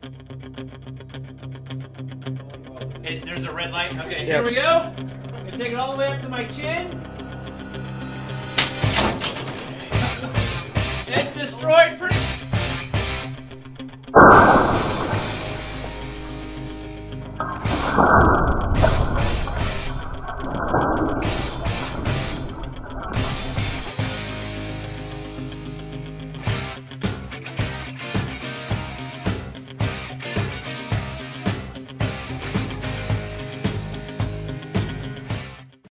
There's a red light. Okay, Yep. here we go. I'm gonna take it all the way up to my chin. It destroyed pretty.